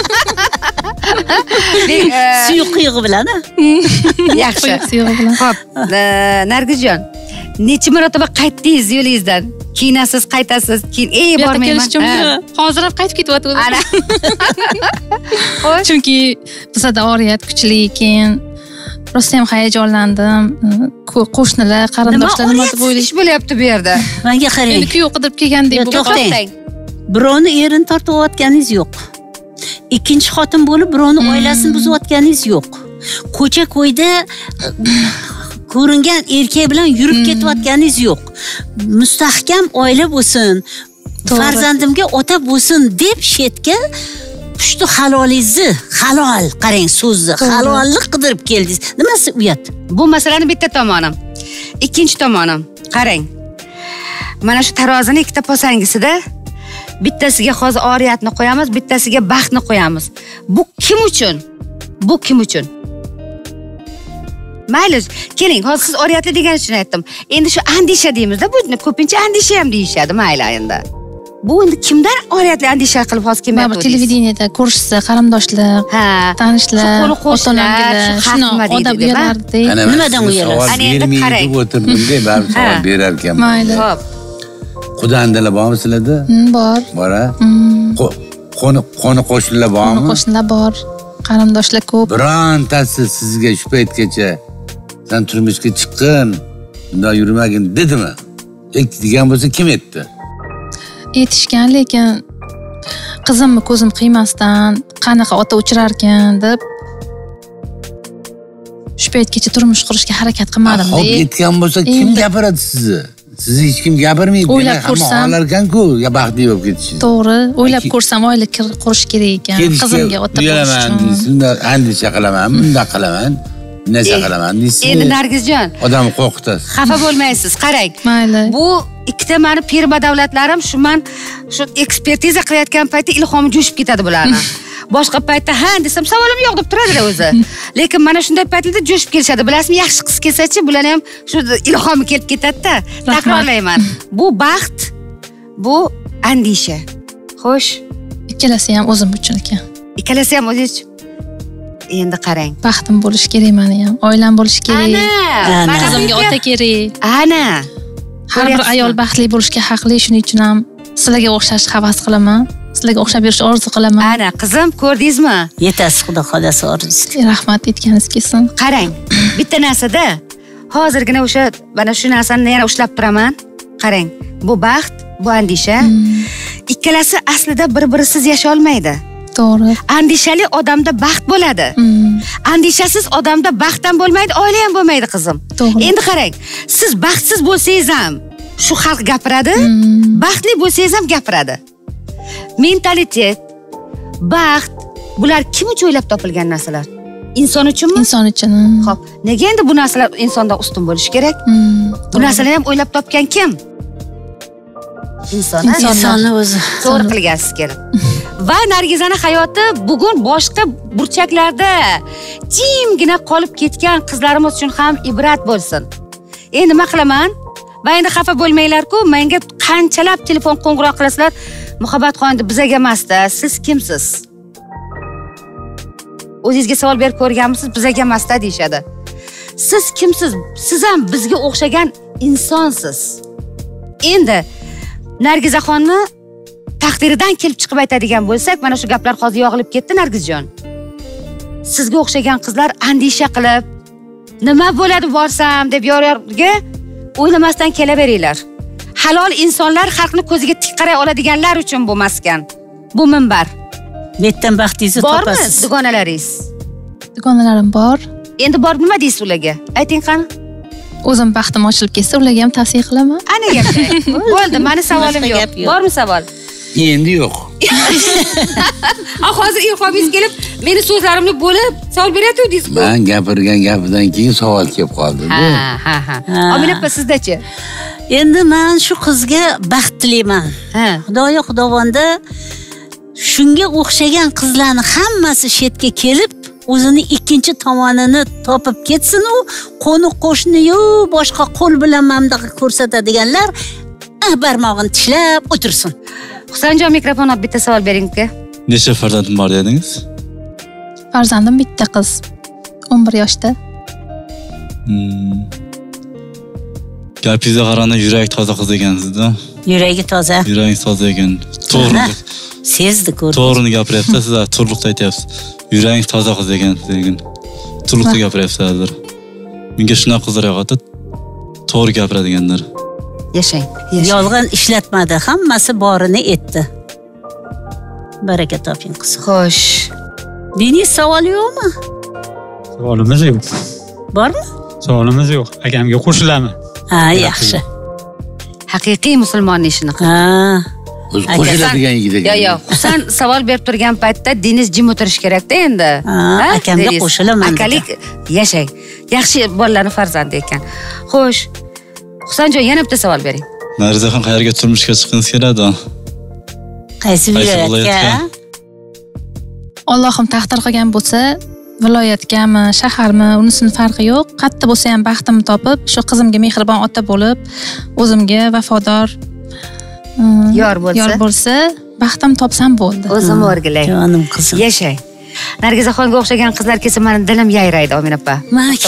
Suyuq qiyg'i bilan. Yaxshi. Suyuq bilan. Xo'p, Nargizjon, necha marotaba qaytdingiz yo'lingizdan? Kiyinasiz, qaytasiz, keyin bormayman. Hozir ham qaytib ketyapti o'zi. Ana. Xo'sh. Chunki bizda oriyat kuchli ekan. Rosa ham hayajonlandim. Qo'shnilar, qarindoshlar nima deb o'ylaydi? Ish bo'lyapti bu yerda. Menga qarang. Endi kuyov qidirib kelgandek bo'lib to'xtang. Birovni erini tortayotganingiz yo'q. Ikkinchi xotin bo'lib birovni oilasini buzayotganingiz yo'q. Ko'cha-ko'yda ko'ringan erkak bilan yurib ketayotganingiz yo'q. Mustahkam oila bo'lsin, farzandimga ota bo'lsin deb shetga pushti halolingizni, halol, qarang so'zni, halollik qidirib keldingiz. Nimasi uyat? Bu masalani bitta tomoni. Ikkinchi tomoni, qarang. Mana shu tarozini ikkita posangisida bittasiga hozir oriyatni qo'yamiz, bittasiga baxtni qo'yamiz. Bu kim uchun? Bu kim uchun? Mayli, keling, hozir siz oriyatli degan uchun aytdim. Endi shu andisha deymiz-da, bu ko'pincha andisha ham deyishadi, mayli endi. Bu endi kimdan oriyatli andisha qilib hozir kelmayapti? Televideniyada ko'rishsa, qarindoshlar, tanishlar, ota-onalar, shuni odam uyaladi. Nimadan uyalasiz? Ana endi qarang. O'tirdim-da, baribir savol berar ekanman. Mayli. Xo'p. Xudandalar bormi sizlarda? Bor. Bora. Qo'ni qo'shnilar bormi? Qo'shnilar bor. Qarindoshlar ko'p. Birontasi sizga shu paytgacha sen turmushga chiqqin, bunday yurmagin dedimi? Degan bo'lsa kim aytdi? Aytishgan, lekin qizimni ko'zim qiymasdan qanaqa ota o'chirar ekan deb shu paytgacha turmush qurishga harakat qilmadim. Xo'p, aytgan bo'lsa kim gapiradi sizni? Sizni hech kim gapirmaydi. O'ylab ko'rsam, olar ekan-ku, baxtli bo'lib ketishingiz. To'g'ri, o'ylab ko'rsam oila qurish kerak ekan. Qizimga ota bo'lish uchun. Shunda andisha qilaman, bunda qilaman, narsa qilaman deysiz. Endi Nargizjon, odamni qo'rqitasiz. Xafa bo'lmaysiz, qarang. Mayli. Bu ikkita meni pir badavlatlarim men shu ekspertiza qilayotgan paytda ilhomim jo'shib ketadi bularni. Boshqa paytda ha desam savolim yo'q deb turadilar o'zi. Lekin mana shunday paytlarda jo'shib kelishadi. Bilasizmi, yaxshi qiz kelsa-chi, bularni ham shu ilhomi kelib ketadi-da. Takrorlayman. Bu baxt, bu andisha. Xo'sh, ikkalasi ham o'zim uchun ekan. Ikkalasi ham o'zingiz uchun. Endi qarang. Baxtim bo'lish kerak meni ham, oilam bo'lish kerak. Ana, qizimga ota kerak. Ana. Har bir ayol baxtli bo'lishga haqli, shuning uchun ham sizlarga o'xshash havas qilaman. Sizlarga o'xshab berishni orzu qilaman. Ana, qizim, ko'rdingizmi? Yetasiz, Xudo xolasa orzungiz. Rahmat, aytganingiz kelsin. Qarang, bitta narsada hozirgina o'sha mana shu narsani yana ushlab turaman. Qarang, bu baxt, bu andisha. Ikkalasi aslida bir-birisiz yasha olmaydi. To'g'ri. Andishali odamda baxt bo'ladi. Andishasiz odamda baxt ham bo'lmaydi, oila ham bo'lmaydi, qizim. To'g'ri. Endi qarang, siz baxtsiz bo'lsangiz ham shu xalq gapiradi, baxtli bo'lsangiz ham gapiradi. Mentalitet, baxt, bular kim uchun o'ylab topilgan narsalar? Inson uchunmi? Inson uchun. Xo'p, nega endi bu narsalar insondan ustun bo'lishi kerak? Bu narsalarni ham o'ylab topgan kim? Insonni o'zi. To'g'ri qilgansiz kelib. Va Nargizani hayoti bugun boshqa burchaklarda jimgina qolib ketgan qizlarimiz uchun ham ibrat bo'lsin. Endi nima qilaman? Va endi xafa bo'lmanglar-ku, menga qanchalab telefon qo'ng'iroq qilasizlar, Muhabbatxon bizaga emas-da, siz kimsiz? O'zingizga savol berib ko'rganmisiz? Bizaga emas-da deyshadi. Siz kimsiz? Siz ham bizga o'xshagan insonsiz. Endi Nargizaxonni taqdiridan kelib chiqib aytadigan bo'lsak, mana shu gaplar hozir yog'ilib ketdi Nargizjon. Sizga o'xshagan qizlar andisha qilib, nima bo'ladi borsam deb yor-yorga o'ylamasdan kelaveringlar. Halol insonlar xalqni ko'ziga tik qaray oladiganlar uchun bu maskan. Bu minbar. Betdan baxtingizni topasiz. Bormi dugonalaringiz? Dugonalarim bor. Endi borib nima deysiz ularga? Ayting qani. O'zim baxtim ochilib ketsa, ularga ham tavsiya qilaman. Ana gapda. Bo'ldi, meni savolim yo'q. Bormi savol? Endi yo'q. Hozir ilhomingiz kelib, meni so'zlarimni bo'lib savol beryapti-ku. Men gapirgan gapidan keyin savol kelib qoldi-da. Ha. Omina opa sizdachi? Endi men shu qizga baxt tilayman. Xudoyo xudovonda shunga o'xshagan qizlarni hammasi shetga kelib, o'zini ikkinchi tomonini topib ketsin, u qo'ni qo'shni-yu boshqa qo'l bilan mamdaqa ko'rsatadiganlar barmog'ini tishlab o'tirsin. Husanjon, mikrofon olib bitta savol bering uka. Necha farzandim bor dedingiz? Farzandim bitta qiz. 11 yoshda. Gapingizga qaraganda yurak toza qiz ekansiz-da. Yuragi toza. Yuragi toza ekan. To'g'ri. Sezdi ko'rdingiz. To'g'rini gapiryapsiz, siz turliqda aytyapsiz. Yurangiz toza qiz ekansiz degan. Turliqda gapiryapsiz hozir. Menga shunaqa qizlar yoqadi. To'g'ri gapiradiganlar. Yashang. Yolg'on ishlatmadi, hammasi borini aytdi. Baraka toping qiz. Xo'sh. Diniy savol yo'qmi? Savolimiz yo'q. Bormi? Savolimiz yo'q. Akamga qo'shilaman. Ha, yaxshi. Haqiqiy musulmonning ishini qil. O'zi qo'shiladigan yigit ekan. Yo'q, Husan savol berib turgan paytda Deniz jim o'tirish kerak-da endi. Akamga qo'shilaman. Akalik yashang. Yaxshi bolalarning farzandi ekan. Xo'sh. Husanjon, yana bitta savol bering. Nargizaxon qayerga turmushga chiqqingiz keladi? Qaysi viloyatga? Allohim taqdir qilgan bo'lsa, viloyatgami, shaharmi, unisini farqi yo'q. Qatta bo'lsa ham baxtimni topib, shu qizimga mehribon ota bo'lib, o'zimga vafodor yor bo'lsa, baxtim topsam bo'ldi. O'zim o'rgilay. Jonim qizim. Yashang. Nargizaxonga o'xshagan qizlar kelsa, meni dilim yayraydi, Omina opa.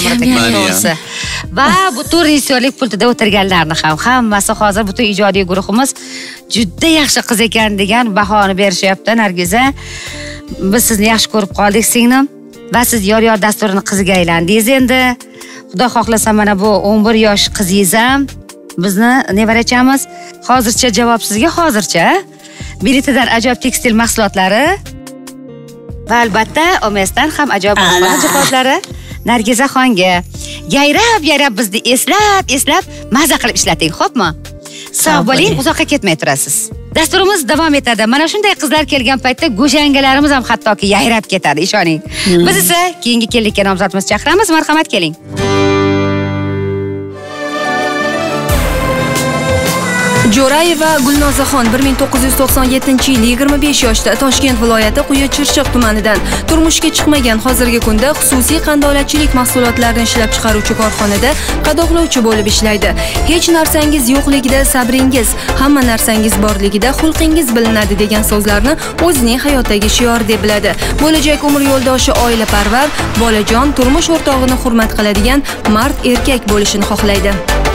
Va butun rejissyorlik pultida o'tirganlarni ham hammasi hozir butun ijodiy guruhimiz juda yaxshi qiz ekan degan bahoni berishyapti. Nargiza, biz sizni yaxshi ko'rib qoldik, singlim. Va siz yor-yor dasturining qiziga aylandingiz endi. Xudo xohlasa mana bu 11 yosh qizingiz ham bizni nevarachamiz. Hozircha javob sizga, hozircha. Biletidan ajoyib tekstil mahsulotlari va albatta Omesdan ham ajoyib jihozlari Nargizaxonga yayrab bizni eslab maza qilib ishlating, xo'pmi? Sog' bo'ling, uzoqqa ketmay turasiz. Dasturimiz davom etadi. Mana shunday qizlar kelgan paytda go'shangalarimiz ham hattoki yayrab ketadi, ishoning. Biz esa keyingi kellikka nomzodimiz chaqiramiz. Marhamat, keling. Jo'rayeva Gulnozaxon 1997-yil 25 yoshda Toshkent viloyati Quyi Chirchiq tumanidan turmushga chiqmagan, hozirgi kunda xususiy qandolatchilik mahsulotlarini ishlab chiqaruvchi korxonada qadoqlovchi bo'lib ishlaydi. Hech narsangiz yo'qligida sabringiz, hamma narsangiz borligida xulqingiz bilinadi degan so'zlarni o'zining hayotdagi shior deb biladi. Bo'lajak umr yo'ldoshi oilaparvar, bolajon, turmush o'rtog'ini hurmat qiladigan mard erkak bo'lishini xohlaydi.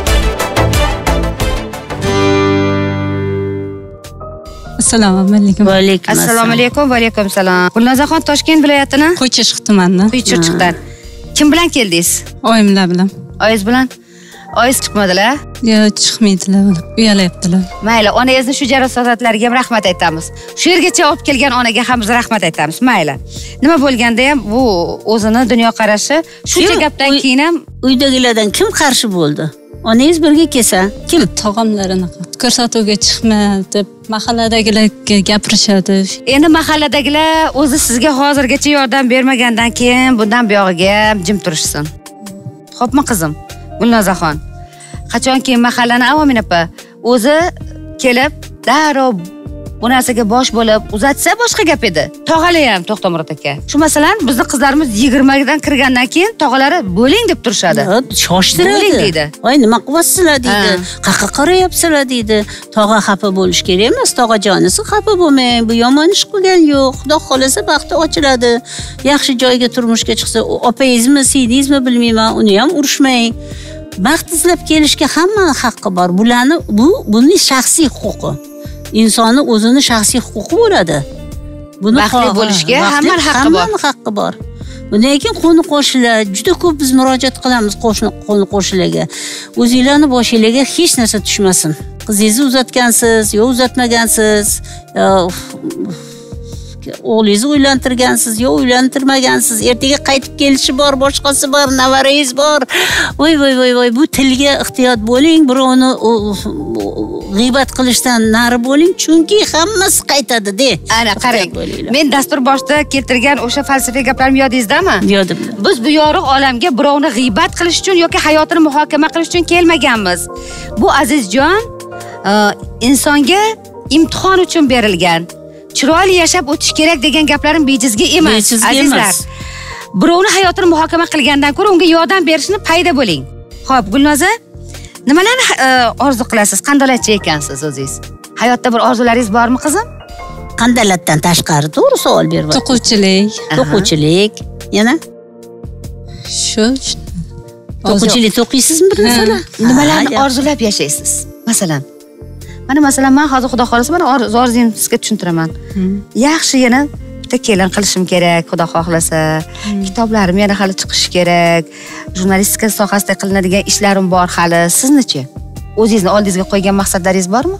Assalomu alaykum. Va alaykum assalom. Assalomu alaykum va alaykum assalom. Gulnozaxon Toshkent viloyatining Quyi Chirchiq tumanidan. Quyi Chirchiqdan. Kim bilan keldingiz? Oyimlar bilan. Oyingiz bilan? Oyingiz chiqmadilar? Yo'q, chiqmaydilar. Uyalayaptilar. Mayli, onangizni shu jarohatlariga ham rahmat aytamiz. Shu yergacha olib kelgan onaga ham biz rahmat aytamiz. Mayli. Nima bo'lganda ham bu o'zini dunyo qarashi, shuncha gapdan keyin ham uydagilardan kim qarshi bo'ldi? Onangiz birga kelsa, kim? Tog'amlarini ko'rsatuvga chiqma deb mahalladagilarga gapirishadi. Endi mahalladagilar o'zi sizga hozirgacha yordam bermagandan keyin bundan buyog'iga jim turishsin. Xo'pmi qizim? Gulnozaxon. Qachonki mahallani Avomin opa o'zi kelib darrov bu narsaga bosh bo'lib uzatsa boshqa gap edi. Tog'alar ham To'xtamurod aka. Shu masalan bizning qizlarimiz 20 dan kirgandan keyin tog'alari bo'ling deb turishadi. Shoshtiradi deydi. Voy nima qilyapsizlar deydi. Qaqa qarayapsizlar deydi. Tog'a xafa bo'lish kerak emas, tog'ajonisi xafa bo'lmang. Bu yomon ish qilgan yo'q. Xudo xolasa baxti ochiladi. Yaxshi joyga turmushga chiqsa, opangizmi, singlingizmi bilmayman, uni ham urishmang. Baxt izlab kelishga hamma haqqi bor. Buning shaxsiy huquqi. İnsanı o'zini shaxsiy huquqi bo'ladi. Buni baxtli bo'lishga hamma haqqi bor. Bundan keyin qo'ni-qo'shnilar juda ko'p biz murojaat qilamiz qo'ni-qo'shnilarga. O'zingizlarning boshingizga hech narsa tushmasin. Qizingizni uzatgansiz, yo uzatmagansiz, o'g'lingizni uylantirgansiz, yo uylantirmagansiz, ertaga qaytib kelishi bor, boshqasi bor, navarangiz bor. Voy, bu tilga ehtiyot bo'ling, birovni g'iybat qilishdan nari bo'ling, chunki hammasi qaytadi-de. Ana qarang. Men dastur boshida keltirgan o'sha falsafiy gaplarim yodingizdami? Yodimda. Biz bu yorug' olamga birovni g'iybat qilish uchun yoki hayotini muhokama qilish uchun kelmaganmiz. Bu azizjon insonga imtihon uchun berilgan. Chiroyli yashab o'tish kerak degan gaplarim bejizga emas, azizlar. Birovni hayotini muhokama qilgandan ko'ra unga yordam berishni payda bo'ling. Xo'p, Gulnoza, nimalarni orzu qilasiz? Qandolatchi ekansiz o'zingiz? Hayotda bir orzularingiz bormi, qizim? Qandolatdan tashqari to'g'ri savol beryapsiz. To'quvchilik. Yana? Shu. To'quvchilik o'qiysizmi bir masala? Nimalarni orzulab yashaysiz? Masalan, masalan men hozir xudo xolasa mana orzuyimni sizga tushuntiraman. Yaxshi yana bitta kelin qilishim kerak, xudo xohlasa. Kitoblarim yana hali chiqishi kerak. Jurnalistika sohasida qilinadigan ishlarim bor hali. Siznichi? O'zingizning oldingizga qo'ygan maqsadlaringiz bormi?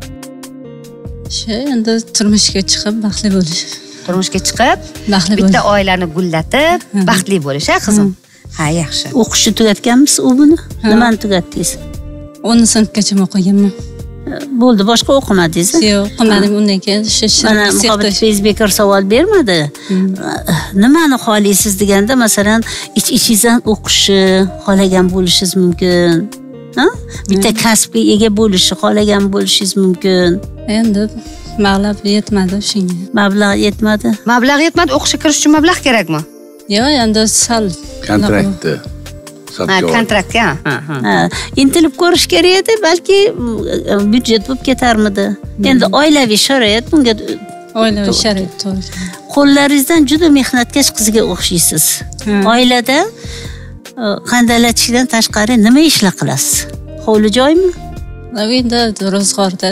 Endi turmushga chiqib baxtli bo'lish. Turmushga chiqib, bitta oilani gullatib, baxtli bo'lish, ha qizim? Ha, yaxshi. O'qishni tugatganmisiz u buni? Nimani tugatdingiz? 10-sinfgacha o'qiganman. Bo'ldi, boshqa o'qimadingiz? Yo'q, o'qimadim. Undan keyin mana Muhabbat Feyzbekar savol bermadi. Nimani xohlaysiz deganda, masalan, ich-ichingizdan o'qishni xohlagan bo'lishingiz mumkin. Bitta kasbga ega bo'lishni xohlagan bo'lishingiz mumkin. Endi mablag' yetmadi shunga. Mablag' yetmadi? Mablag' yetmadi, o'qishga kirish uchun mablag' kerakmi? Yo'q, endi sal kontraktda. Kontraktga. Intilib ko'rish kerak edi, balki byudjet bo'lib ketarmidi. Endi oilaviy sharoit bunga oilaviy sharoit to'g'ri. Qo'llaringizdan juda mehnatkash qizga o'xshaysiz. Oilada qandolatchidan tashqari nima ishlar qilasiz? Hovli joymi? Endi ro'zg'orda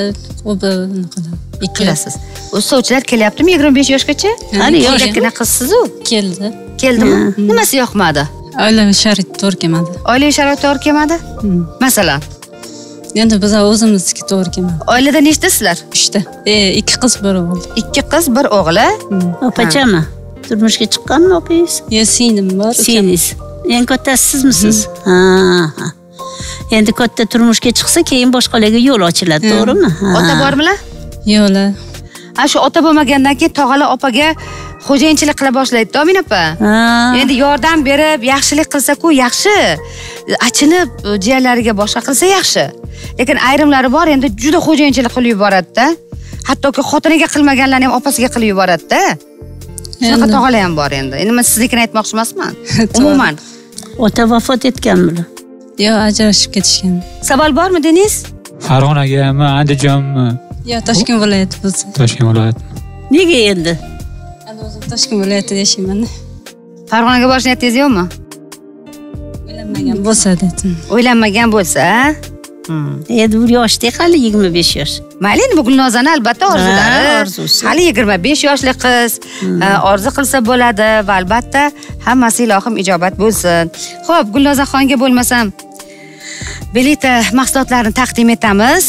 qilasiz. O'quvchilar kelyaptimi 25 yoshgacha? Hali yoshgina qizsiz-ku. Keldimi? Nimasi yoqmadi? Oilaviy sharoit to'g'ri kelmadi. Oilaviy sharoit to'g'ri kelmadi? Masalan, endi biz o'zimizniki to'g'ri kelmadi. Oilada nechtasizlar? 3 ta. 2 qiz, 1 o'g'il. 2 qiz, 1 o'g'il. Opachami? Turmushga chiqqanmi opingiz? Yo'q, singlim bor. Singingiz. Eng kattasi sizmisiz? Ha. Endi katta turmushga chiqsa, keyin boshqalarga yo'l ochiladi, to'g'rimi? Ota bormilar? Yo'qlar. Shu ota bo'lmagandan keyin tog'alar opaga xo'jayinchilik qila boshlaydi, Omin opa. Endi yordam berib, yaxshilik qilsa-ku yaxshi. Achinib, jiyanlariga boshqa qilsa yaxshi. Lekin ayrimlari bor, endi juda xo'jayinchilik qilib yuboradi-da. Hattoki xotiniga qilmaganlarni ham opasiga qilib yuboradi-da. Shunaqa tog'alar ham bor endi. Endi men siznikini aytmoqchi emasman. Umuman. Ota vafot etganmi? Yo'q, ajrashib ketishgan. Savol bormi, Deniz? Farg'onagami, Andijonmi? Yo'q, Toshkent viloyati bo'lsa. Toshkent viloyati. Nega endi? O'zim Toshkent viloyatida yashayman. Farg'onaga bosh niyatingiz yo'qmi? O'ylanmagan bo'lsa dedim. O'ylanmagan bo'lsa, endi bu yoshda hali 25 yosh. Mayli, endi bu Gulnozani albatta orzulari. Hali 25 yoshli qiz, orzu qilsa bo'ladi va albatta hammasi ilohim ijobat bo'lsin. Xo'p, Gulnozaxonga bo'lmasam belita mahsulotlarni taqdim etamiz.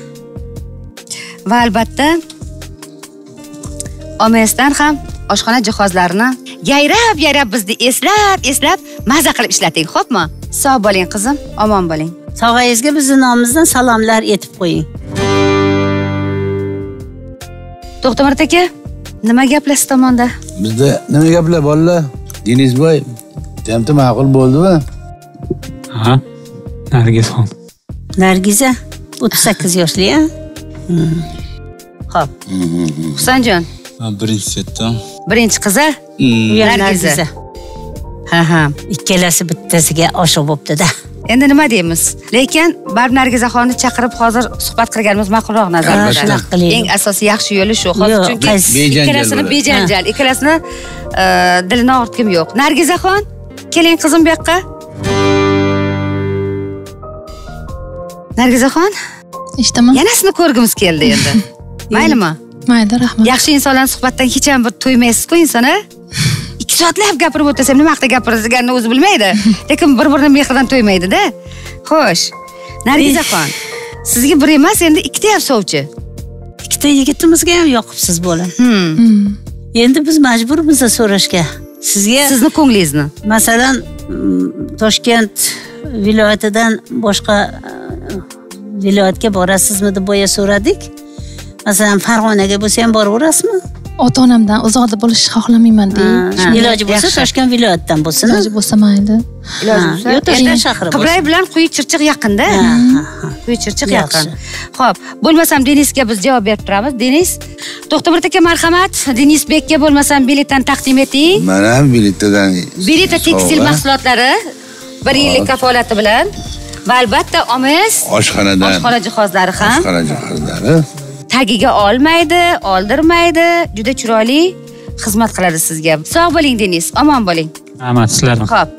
Va albatta OMSdan ham oshxona jihozlarini yayrab bizni eslab maza qilib ishlating, xo'pmi? Sog' bo'ling qizim, omon bo'ling. Tog'angizga bizning nomimizdan salomlar aytib qo'ying. To'xtamurod aka, nima gaplar siz tomonda? Bizda nima gaplar bolalar? Denizboy jamti ma'qul bo'ldimi? Ha, Nargisxon. Nargiza 38 yoshli, ha? Xo'p. Husanjon. Birinchi setda. Birinchi qizi? Nargiza. Ha. Ikkalasi bittasiga oshiq bo'pti-da. Endi nima deymiz? Lekin barib Nargizaxonni chaqirib hozir suhbat qilganimiz ma'qulroq nazarda. Eng asosiy yaxshi yo'li shu. Hozir chunki ikkalasini bejanjal, ikkalasini dilini og'ritgim yo'q. Nargizaxon, keling qizim bu yoqqa. Nargizaxon? Eshitaman. Yanasini ko'rgimiz keldi endi. Maylimi? Mayli, rahmat. Yaxshi insonlarning suhbatdan hech ham bir to'ymaysiz-ku inson, a? 2 soatlab gapirib o'tirsam nima haqida gapirganini o'zi bilmaydi. Lekin bir-birini mehridan to'ymaydi-da. Xo'sh. Nargizaxon, sizga bir emas, endi 2 ta ham sovchi. 2 ta yigitimizga ham yoqibsiz bo'la. Endi biz majburmiz so'rashga. Sizni ko'nglingizni. Masalan, Toshkent viloyatidan boshqa viloyatga borasizmi deb boya so'radik. Masalan, Farg'onaga bo'lsa ham boraverasizmi? Ota-onamdan uzoqda bo'lishni xohlamayman deyman. Iloji bo'lsa Toshkent viloyatidan bo'lsin. Iloji bo'lsa mayli. Iloji bo'lsa Toshkent shahri. Qibray bilan Quyi Chirchiq yaqinda. Quyi Chirchiq yaqin. Xo'p, bo'lmasam Denisga biz javob berib turamiz. Denis, To'xtamurod aka marhamat, Denisbekka bo'lmasam biletdan taqdim eting. Mana biletdan. Bileta tekstil mahsulotlari 1 yillik kafolati bilan va albatta omiz oshxona jihozlari ham. Oshxona jihozlari. Tagiga olmaydi, oldirmaydi, juda chiroyli xizmat qiladi sizga. Sog' bo'ling Denis, omon bo'ling. Rahmat sizlarga. Xo'p.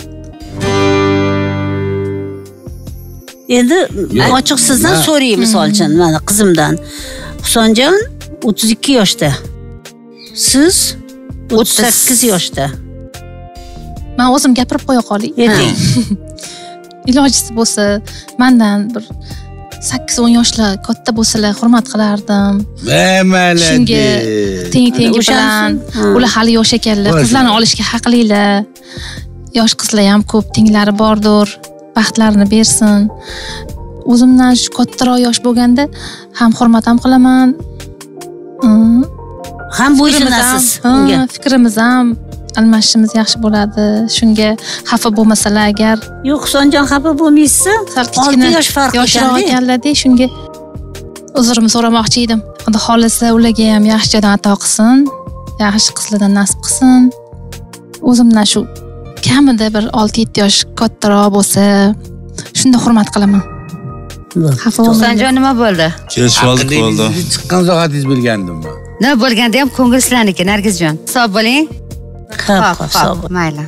Endi ochiq sizdan so'rayman misol uchun, mana qizimdan. Husanjon 32 yoshda. Siz 38 yoshda. Men o'zim gapirib qo'ya qolay. Ilojisi bo'lsa, mendan bir 8-10 yoshlar katta bo'lsalar hurmat qilardim. Shunga teng-tengi bilan ular hali yosh ekanlar, qizlarni olishga haqlilar. Yosh qizlar ham ko'p, tenglari bordir. Baxtlarini bersin. O'zimdan shu kattaroq yosh bo'lganda ham hurmat ham qilaman. Ham bo'ysunasiz unga. Fikrimiz ham almashishimiz yaxshi bo'ladi. Shunga xafa bo'lmasalar agar. Yo'q, Husanjon xafa bo'lmaysiz. 6 yosh farq yoshroq ekanlar-da, shunga uzrimni so'ramoqchi edim. Xudo xolisa ularga ham yaxshi joydan ato qilsin, yaxshi qizlardan nasib qilsin. O'zimdan shu kamida bir 6-7 yosh kattaroq bo'lsa, shunda hurmat qilaman. Xafa bo'lmang. Husanjon nima bo'ldi? Kelishib oldik bo'ldi. Chiqqan soatingiz bilgandim men. Nima bo'lganda ham ko'ngil sizlarniki, Nargizjon. Sog' bo'ling. Xo'p, mayli.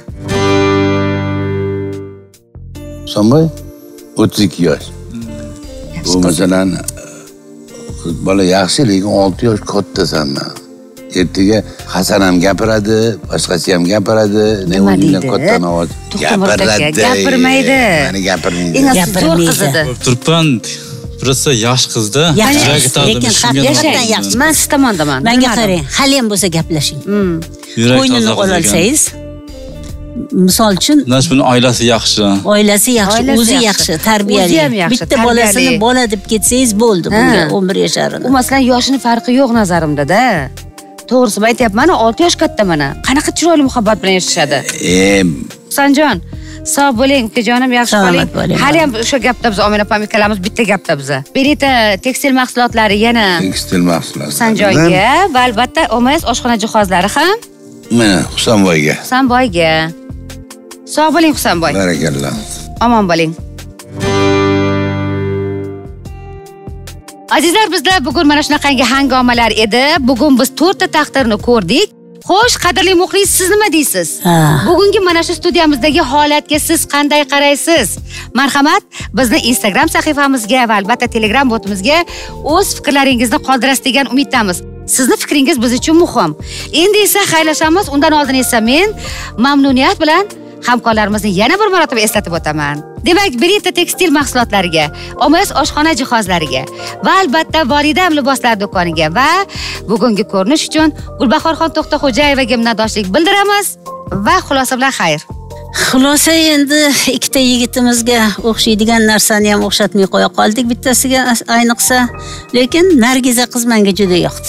Husanboy 32 yosh. Bu masalan bola yaxshi, lekin 6 yosh kattasanman. Ertaga Hasan ham gapiradi, boshqasi ham gapiradi. Ne o'yindan katta ovoz gapiradi. Gapirmaydi. Meni gapirmaydi. Eng asosiy zo'r qiz edi. Turpan Prosta yosh qizda. Lekin haqiqatan yaxshi. Men siz tomondaman. Menga qarang, hali ham bo'lsa gaplashing. Qo'ynini olsangiz, misol uchun, buni oilasi yaxshi. Oilasi yaxshi, o'zi yaxshi, tarbiyali. Bitta bolasini bola deb ketsangiz bo'ldi bunga 11 yasharini. U masalan yoshini farqi yo'q nazarimda-da. To'g'risini aytyapman, 6 yosh katta mana. Qanaqa chiroyli muhabbat bilan yashashadi. Husanjon, sog' bo'ling, ukajonim, yaxshi bo'ling. Hali ham o'sha gapda biz Omina opam ikkalamiz bitta gapda biz. Berita tekstil mahsulotlari yana. Tekstil mahsulotlari. Husanjonga va albatta OMS oshxona jihozlari ham. Mana Husanboyga. Husanboyga. Sog' bo'ling Husanboy. Barakalloh. Omon bo'ling. Azizlar, bizda bugun mana shunaqangi hangomalar edi. Bugun biz 4 ta taqdirni ko'rdik. Xo'sh, qadrli muxlis, siz nima deysiz? Bugungi mana shu studiyamizdagi holatga siz qanday qaraysiz? Marhamat, bizni Instagram sahifamizga va albatta Telegram botimizga o'z fikrlaringizni qoldirasiz degan umiddamiz. Sizni fikringiz biz uchun muhim. Endi esa xayrlashamiz. Undan oldin esa men mamnuniyat bilan hamkorlarimizni yana bir marotaba eslatib o'taman. Demak, Berita tekstil mahsulotlariga, OMS oshxona jihozlariga va albatta Volidam liboslar do'koniga va bugungi ko'rinish uchun Gulbahorxon To'xtaxo'jayevaga minnatdorchilik bildiramiz va xulosa bilan xayr. Xulosa endi ikkita yigitimizga o'xshaydigan narsani ham o'xshatmay qo'ya qoldik bittasiga ayniqsa, lekin Nargiza qiz menga juda yoqdi.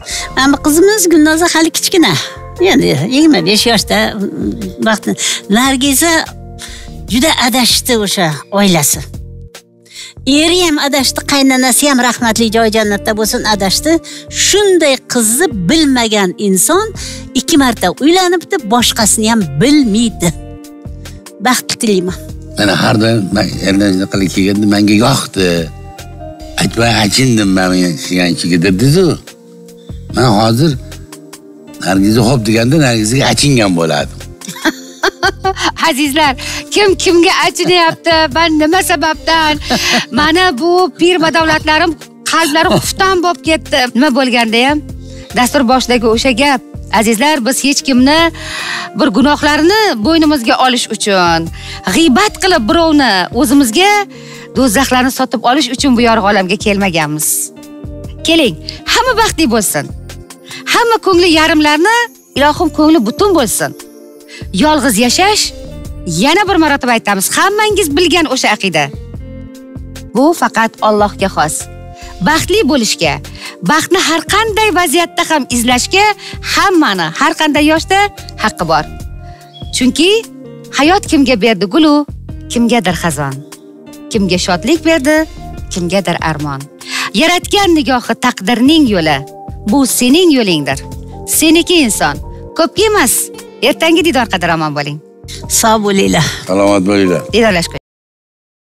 Ama qizimiz Gulnoza hali kichkina. Endi 25 yoshda vaqti Nargiza juda adashdi o'sha oilasi. Eri ham adashdi, qaynonasi ham rahmatli joy jannatda bo'lsin adashdi. Shunday qizni bilmagan inson 2 marta uylanibdi, boshqasini ham bilmaydi. Baxt tilayman. Mana har doim men erlanishni qilib kelganda menga yoqdi. Aytmay achindim men shiganchiga dediz-ku. Men hozir Nargiza xo'p deganda Nargizaga achingan bo'ladim. Azizlar, kim kimga achinyapti? Ben nima sababdan? Mana bu pir badavlatlarim qalblari xufton bo'lib ketdi. Nima bo'lganda ham dastur boshidagi o'sha gap. Azizlar, biz hech kimni bir gunohlarini bo'ynimizga olish uchun, g'iybat qilib birovni o'zimizga do'zaxlarni sotib olish uchun bu yorug' olamga kelmaganmiz. Keling, hamma baxtli bo'lsin. Hamma ko'ngli yarimlarni, ilohim ko'ngli butun bo'lsin. Yolg'iz yashash, yana bir marotaba aytamiz, hammangiz bilgan o'sha aqida. Bu faqat Allohga xos. Baxtli bo'lishga, baxtni har qanday vaziyatda ham izlashga hammani, har qanday yoshda haqqi bor. Chunki hayot kimga berdi gulu, kimgadir xazon. Kimga shodlik berdi, kimgadir armon. Yaratgan nigohi taqdirning yo'li. Bu sening yo'lingdir. Seniki inson. Ko'pga emas. Ertangi didor qadar omon bo'ling. Sog' bo'linglar. Salomat bo'linglar. Didorlashib